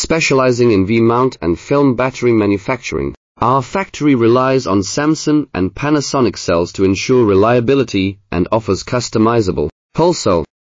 specializing in V-mount and film battery manufacturing. Our factory relies on Samsung and Panasonic cells to ensure reliability and offers customizable wholesale